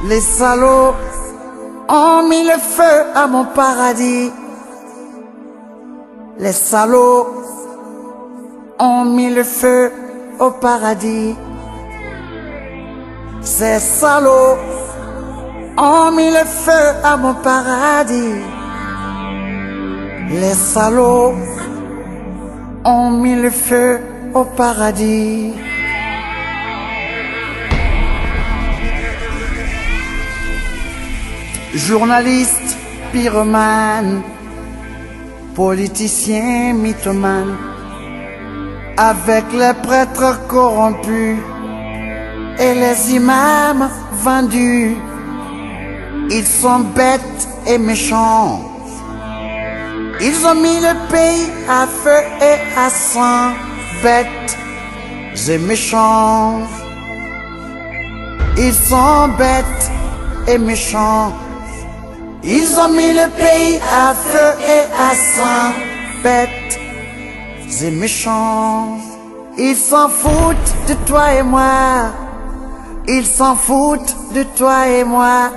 Les salauds ont mis le feu à mon paradis. Les salauds ont mis le feu au paradis. Ces salauds ont mis le feu à mon paradis. Les salauds ont mis le feu au paradis. Journalistes, pyromanes, politiciens, mythomanes, avec les prêtres corrompus et les imams vendus, ils sont bêtes et méchants. Ils ont mis le pays à feu et à sang, bêtes et méchants. Ils sont bêtes et méchants. Ils ont mis le pays à feu et à sang, bêtes et méchants. Ils s'en foutent de toi et moi. Ils s'en foutent de toi et moi.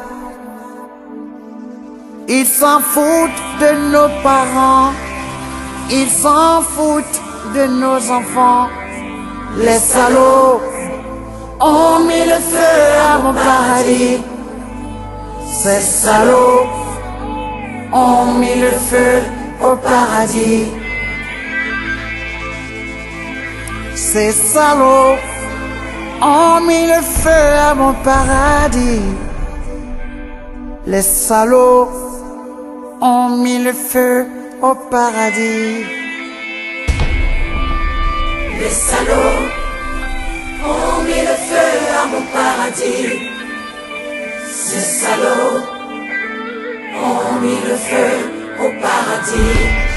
Ils s'en foutent de nos parents. Ils s'en foutent de nos enfants. Les salauds ont mis le feu à mon paradis. Ces salauds ont mis le feu au paradis. Ces salauds ont mis le feu à mon paradis. Les salauds ont mis le feu au paradis. Les salauds ont mis le feu à mon paradis. Ces salauds ont mis le feu au paradis.